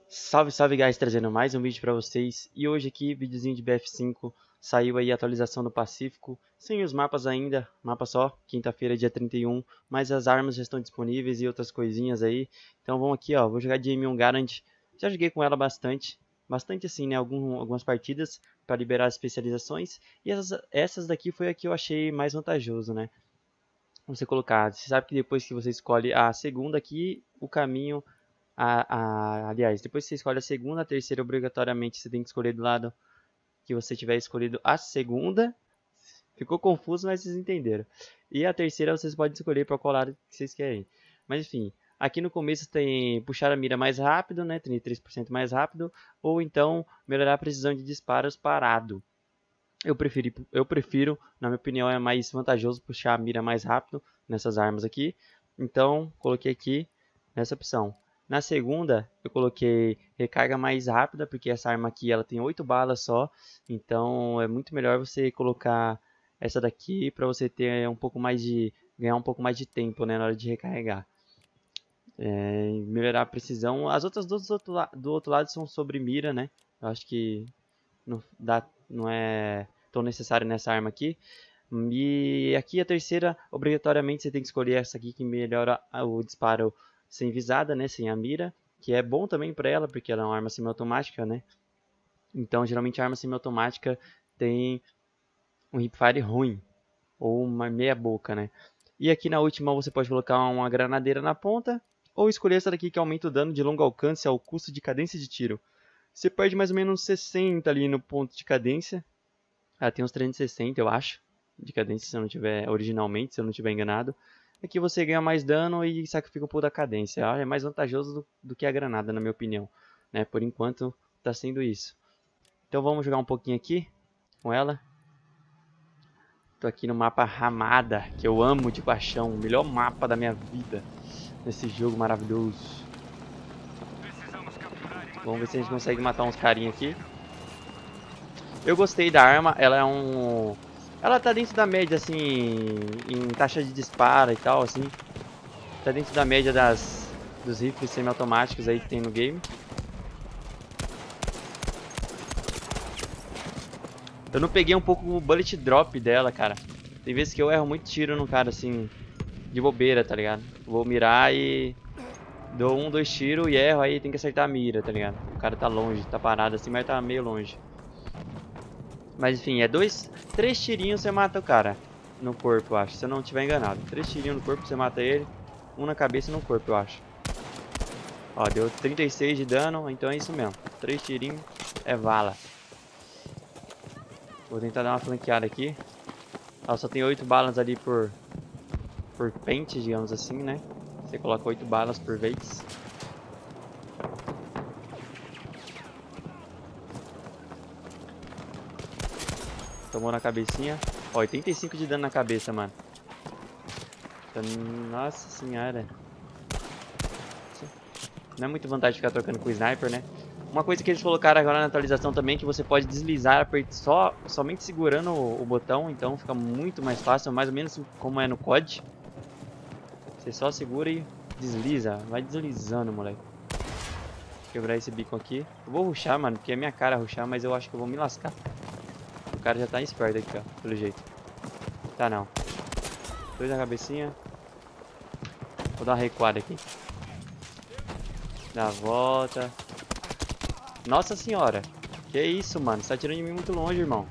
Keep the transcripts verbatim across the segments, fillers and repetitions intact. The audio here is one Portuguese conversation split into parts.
Salve, salve guys, trazendo mais um vídeo pra vocês. E hoje aqui, videozinho de B F cinco. Saiu aí a atualização do Pacífico, sem os mapas ainda, mapa só, quinta-feira dia trinta e um. Mas as armas já estão disponíveis e outras coisinhas aí. Então vamos aqui, ó, vou jogar de M um Garand. Já joguei com ela bastante, bastante assim, né, Algum, algumas partidas para liberar as especializações. E essas, essas daqui foi a que eu achei mais vantajoso, né. Você colocar, você sabe que depois que você escolhe a segunda aqui, o caminho... A, a, aliás, depois que você escolhe a segunda, a terceira, obrigatoriamente você tem que escolher do lado que você tiver escolhido a segunda. Ficou confuso, mas vocês entenderam. E a terceira vocês podem escolher para qual lado que vocês querem. Mas enfim, aqui no começo tem puxar a mira mais rápido, né, trinta e três por cento mais rápido, ou então melhorar a precisão de disparos parado. Eu preferi, eu prefiro, na minha opinião, é mais vantajoso puxar a mira mais rápido nessas armas aqui. Então, coloquei aqui nessa opção. Na segunda, eu coloquei recarga mais rápida, porque essa arma aqui ela tem oito balas só. Então, é muito melhor você colocar essa daqui para você ter um pouco mais de ganhar um pouco mais de tempo, né, na hora de recarregar. É, melhorar a precisão. As outras duas do outro, do outro lado são sobre mira, né? Eu acho que não, dá, não é tão necessário nessa arma aqui. E aqui a terceira, obrigatoriamente você tem que escolher essa aqui que melhora o disparo sem visada, né, sem a mira, que é bom também para ela, porque ela é uma arma semiautomática, né? Então, geralmente a arma semiautomática tem um hipfire ruim, ou uma meia boca, né? E aqui na última você pode colocar uma granadeira na ponta, ou escolher essa daqui que aumenta o dano de longo alcance ao custo de cadência de tiro. Você perde mais ou menos sessenta ali no ponto de cadência. Ela tem uns trezentos e sessenta, eu acho, de cadência, se eu não tiver originalmente, se eu não tiver enganado. Aqui você ganha mais dano e sacrifica um pouco da cadência. É mais vantajoso do, do que a granada, na minha opinião. Né? Por enquanto, está sendo isso. Então vamos jogar um pouquinho aqui com ela. Estou aqui no mapa Ramada, que eu amo de paixão. O melhor mapa da minha vida nesse jogo maravilhoso. Vamos ver se a gente consegue matar uns carinha aqui. Eu gostei da arma, ela é um... Ela tá dentro da média, assim, em taxa de disparo e tal, assim. Tá dentro da média das, dos rifles semiautomáticos aí que tem no game. Eu não peguei um pouco o bullet drop dela, cara. Tem vezes que eu erro muito tiro no cara, assim, de bobeira, tá ligado? Vou mirar e dou um, dois tiros e erro, aí tem que acertar a mira, tá ligado? O cara tá longe, tá parado assim, mas tá meio longe. Mas enfim, é dois, três tirinhos você mata o cara no corpo, eu acho, se eu não estiver enganado. Três tirinhos no corpo você mata ele, um na cabeça e no corpo, eu acho. Ó, deu trinta e seis de dano, então é isso mesmo. Três tirinhos é vala. Vou tentar dar uma flanqueada aqui. Ó, só tem oito balas ali por, por pente, digamos assim, né? Você coloca oito balas por vez. Tomou na cabecinha. Ó, oitenta e cinco de dano na cabeça, mano. Nossa senhora. Não é muito vantagem ficar trocando com o sniper, né? Uma coisa que eles colocaram agora na atualização também é que você pode deslizar só, somente segurando o, o botão. Então fica muito mais fácil, mais ou menos como é no C O D. Você só segura e desliza. Vai deslizando, moleque. Vou quebrar esse bico aqui. Eu vou rushar, mano, porque é minha cara rushar, mas eu acho que eu vou me lascar. O cara já tá esperto aqui, ó, pelo jeito. Tá não. Dois na cabecinha. Vou dar uma recuada aqui. Dá a volta. Nossa senhora. Que isso, mano. Você tá tirando de mim muito longe, irmão.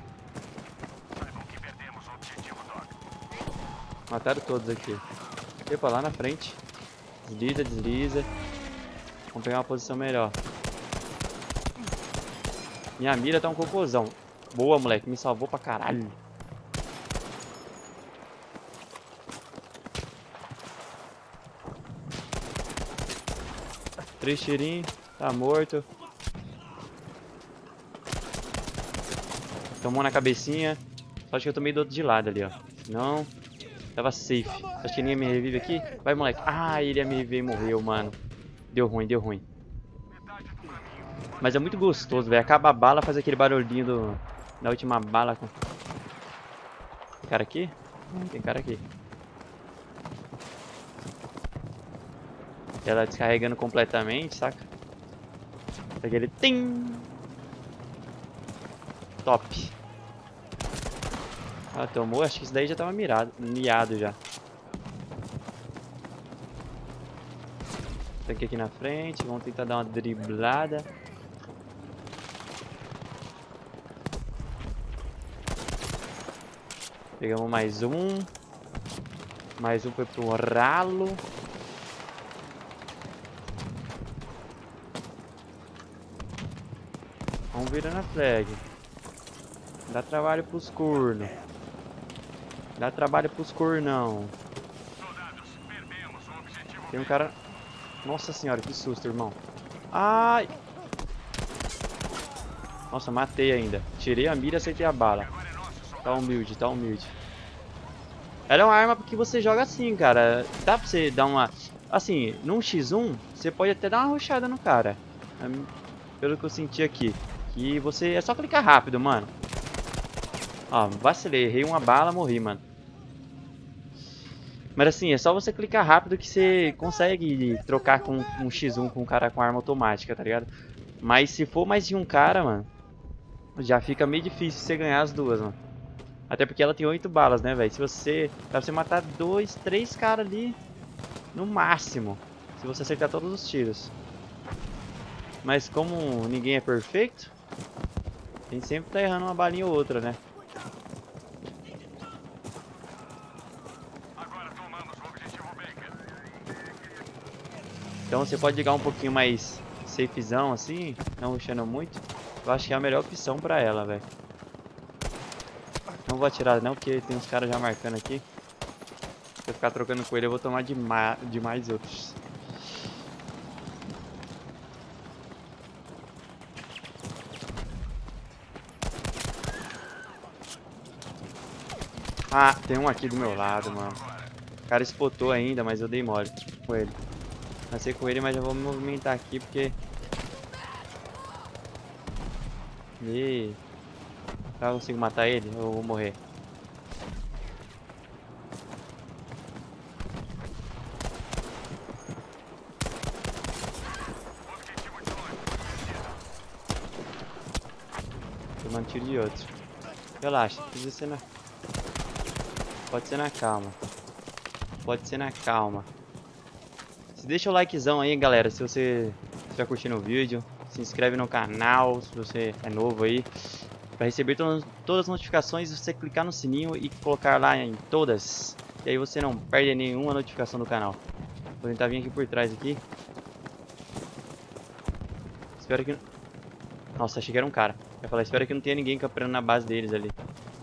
Mataram todos aqui. Epa, lá na frente. Desliza, desliza. Vamos pegar uma posição melhor. Minha mira tá um cocôzão. Boa, moleque. Me salvou pra caralho. Três tirinhos. Tá morto. Tomou na cabecinha. Só acho que eu tomei do outro de lado ali, ó. Não. Tava safe. Acho que ninguém me revive aqui. Vai, moleque. Ah, ele ia me reviver e morreu, mano. Deu ruim, deu ruim. Mas é muito gostoso, velho. Acaba a bala, faz aquele barulhinho do... da última bala. Tem cara aqui? Hum, tem cara aqui. Ela descarregando completamente, saca? Peguei ele. Tim! Top. Ah, tomou. Acho que isso daí já tava mirado, miado já. Tanque aqui na frente. Vamos tentar dar uma driblada. Pegamos mais um. Mais um foi pro ralo. Vamos virando a flag. Dá trabalho pros cornos. Dá trabalho pros cornão. Tem um cara... Nossa senhora, que susto, irmão. Ai! Nossa, matei ainda. Tirei a mira e aceitei a bala. Tá humilde, tá humilde. Ela é uma arma que você joga assim, cara. Dá pra você dar uma... Assim, num xis um, você pode até dar uma rushada no cara. Pelo que eu senti aqui. Que você... É só clicar rápido, mano. Ó, vacilei. Errei uma bala, morri, mano. Mas assim, é só você clicar rápido que você consegue trocar com um xis um com um cara com arma automática, tá ligado? Mas se for mais de um cara, mano, já fica meio difícil você ganhar as duas, mano. Até porque ela tem oito balas, né, velho? Se você... Dá pra você matar dois, três caras ali, no máximo. Se você acertar todos os tiros. Mas como ninguém é perfeito, a gente sempre tá errando uma balinha ou outra, né? Então você pode ligar um pouquinho mais safezão assim, não rushando muito. Eu acho que é a melhor opção pra ela, velho. Não vou atirar não, porque tem uns caras já marcando aqui. Se eu ficar trocando com ele, eu vou tomar de, ma de mais outros. Ah, tem um aqui do meu lado, mano. O cara spotou ainda, mas eu dei mole com ele. Passei com ele, mas já vou me movimentar aqui porque... E... Será que eu consigo matar ele ou eu vou morrer? Tomando tiro de outro. Relaxa, precisa ser na... Pode ser na calma. Pode ser na calma. Se deixa o likezão aí, galera, se você estiver curtindo o vídeo. Se inscreve no canal, se você é novo aí. Para receber to todas as notificações, você clicar no sininho e colocar lá em todas. E aí você não perde nenhuma notificação do canal. Vou tentar vir aqui por trás aqui. Espero que... Nossa, achei que era um cara. Eu ia falar, espero que não tenha ninguém camperando na base deles ali.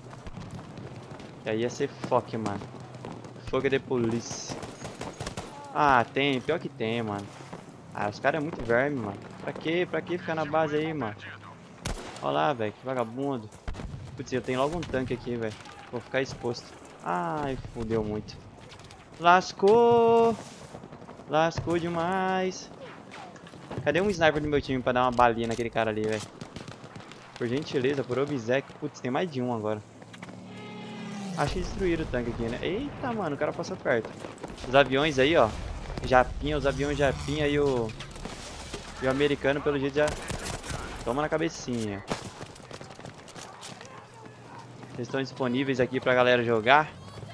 E aí ia ser foque, mano. Fogo de polícia. Ah, tem. Pior que tem, mano. Ah, os caras é muito verme, mano. Pra quê? Pra que ficar na base aí, mano? Olha lá, velho. Que vagabundo. Putz, eu tenho logo um tanque aqui, velho. Vou ficar exposto. Ai, fudeu muito. Lascou. Lascou demais. Cadê um sniper do meu time pra dar uma balinha naquele cara ali, velho? Por gentileza, por obséquio. Putz, tem mais de um agora. Acho que destruíram o tanque aqui, né? Eita, mano, o cara passou perto. Os aviões aí, ó. Japinha, os aviões Japinha e o... E o americano, pelo jeito, já... Toma na cabecinha. Eles estão disponíveis aqui pra galera jogar.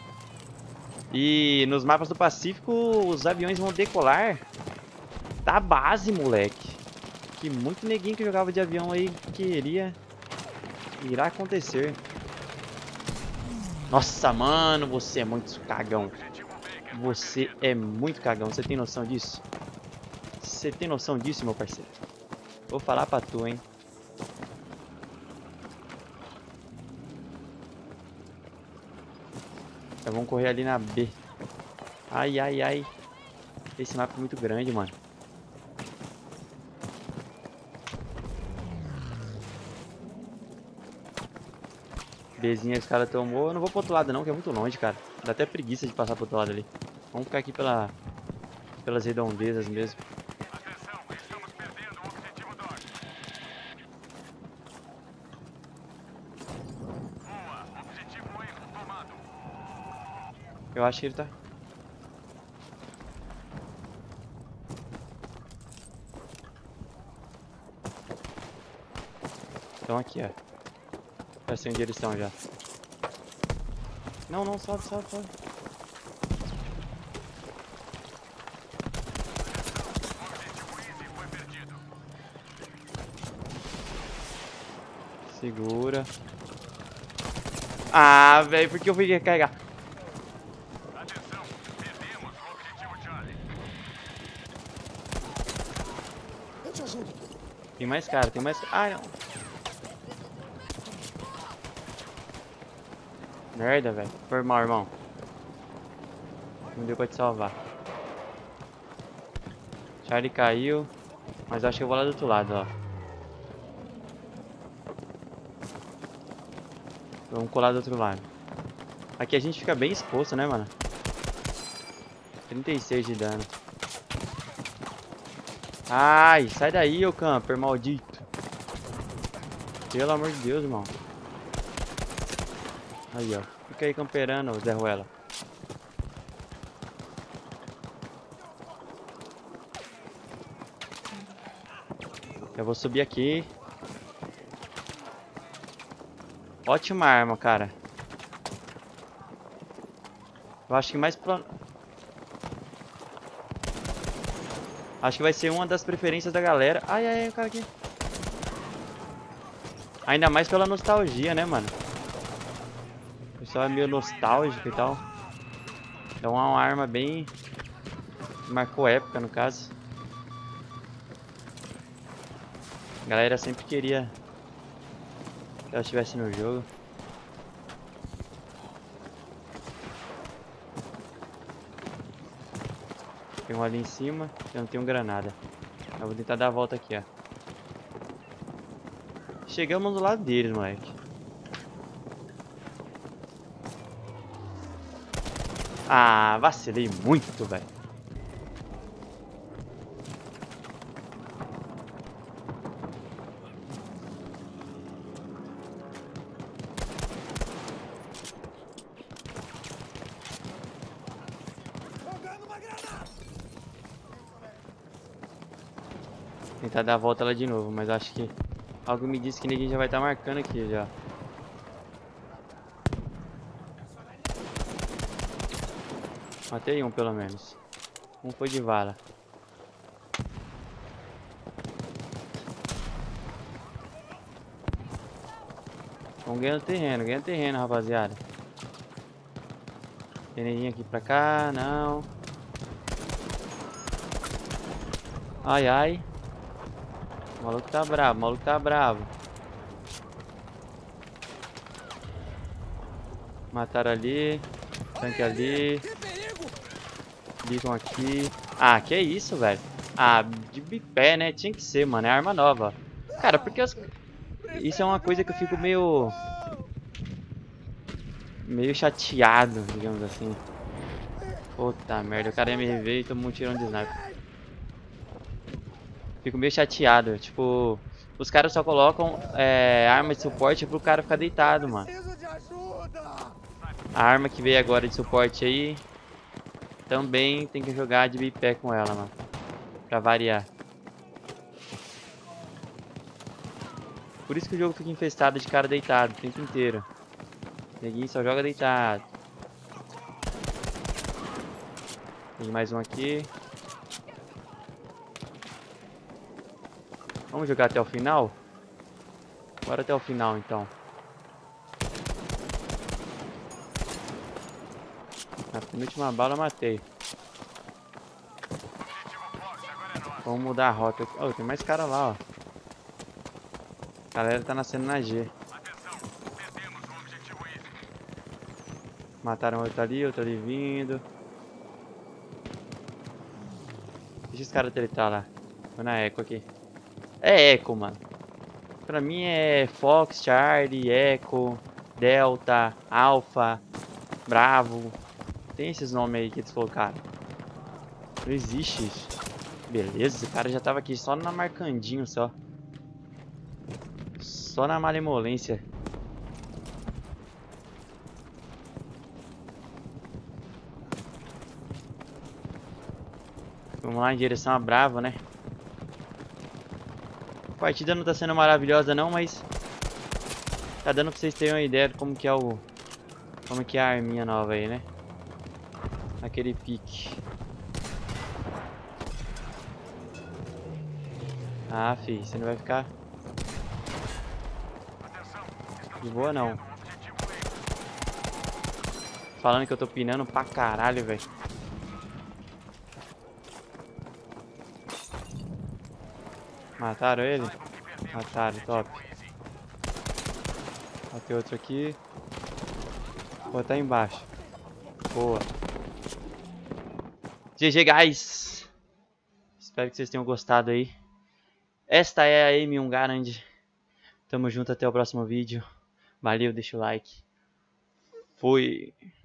E nos mapas do Pacífico, os aviões vão decolar da base, moleque. Que muito neguinho que jogava de avião aí queria... Irá acontecer. Nossa, mano, você é muito cagão. Você é muito cagão. Você tem noção disso? Você tem noção disso, meu parceiro? Vou falar pra tu, hein. Então vamos correr ali na B. Ai, ai, ai. Esse mapa é muito grande, mano. Bzinha os caras tomou. Eu não vou pro outro lado não, que é muito longe, cara. Dá até preguiça de passar pro outro lado ali. Vamos ficar aqui pela, pelas redondezas mesmo. Eu acho que ele tá... Estão aqui, ó. Já sei onde eles estão já. Não, não, sobe, sobe, sobe. Segura. Ah, velho, por que eu fui recarregar? Atenção, perdemos o objetivo Charlie. Eu te ajudo. Tem mais cara, tem mais... Ah, não. Merda, velho. Foi mal, irmão. Não deu pra te salvar. Charlie caiu. Mas acho que eu vou lá do outro lado, ó. Vamos colar do outro lado. Aqui a gente fica bem exposto, né, mano? trinta e seis de dano. Ai, sai daí, ô camper maldito. Pelo amor de Deus, irmão. Aí, ó. Fica aí camperando, Zé Ruela. Eu vou subir aqui. Ótima arma, cara. Eu acho que mais pra... Acho que vai ser uma das preferências da galera. Ai, ai, ai, o cara aqui. Ainda mais pela nostalgia, né, mano? O pessoal é meio nostálgico e tal. Então é uma arma bem... Marcou época, no caso. A galera sempre queria que ela estivesse no jogo. Tem um ali em cima, eu não tenho granada. Eu vou tentar dar a volta aqui, ó. Chegamos do lado deles, moleque. Ah, vacilei muito, velho. Tentar dar a volta lá de novo, mas acho que algo me disse que ninguém já vai estar marcando aqui já. Matei um pelo menos. Um foi de vala. Vamos ganhando terreno, ganhando terreno, rapaziada. Tem ninguém aqui pra cá, não. Ai, ai. O maluco tá bravo, o maluco tá bravo. Mataram ali. Tanque ali. Beacon aqui. Ah, que isso, velho. Ah, de bipé, né? Tinha que ser, mano. É arma nova. Cara, porque as... isso é uma coisa que eu fico meio... Meio chateado, digamos assim. Puta merda, o cara ia me rever e tomou um tirão de sniper. Fico meio chateado, tipo... Os caras só colocam é, arma de suporte pro cara ficar deitado, mano. A arma que veio agora de suporte aí... Também tem que jogar de bipé com ela, mano. Pra variar. Por isso que o jogo fica infestado de cara deitado o tempo inteiro. Neguinho só joga deitado. Tem mais um aqui. Vamos jogar até o final? Bora até o final, então. Na penúltima bala eu matei. Vamos mudar a rota. Oh, tem mais cara lá, ó. A galera tá nascendo na G. Mataram outro ali, outro ali vindo. Deixa esse cara tretar lá. Vou na Echo aqui. É Echo, mano. Pra mim é Fox, Charlie, Echo, Delta, Alpha, Bravo. Tem esses nomes aí que eles colocaram. Não existe isso. Beleza, o cara já tava aqui só na marcandinho só. Só na malemolência. Vamos lá em direção a Bravo, né? A partida não tá sendo maravilhosa não, mas Tá dando pra vocês terem uma ideia de como que é o... Como que é a arminha nova aí, né? Aquele pique. Ah, fi, você não vai ficar de boa não. Falando que eu tô pinando pra caralho, velho. Mataram ele? Mataram, top. Ó, tem outro aqui. Vou botar embaixo. Boa. G G, guys. Espero que vocês tenham gostado aí. Esta é a M um Garand. Tamo junto, até o próximo vídeo. Valeu, deixa o like. Fui.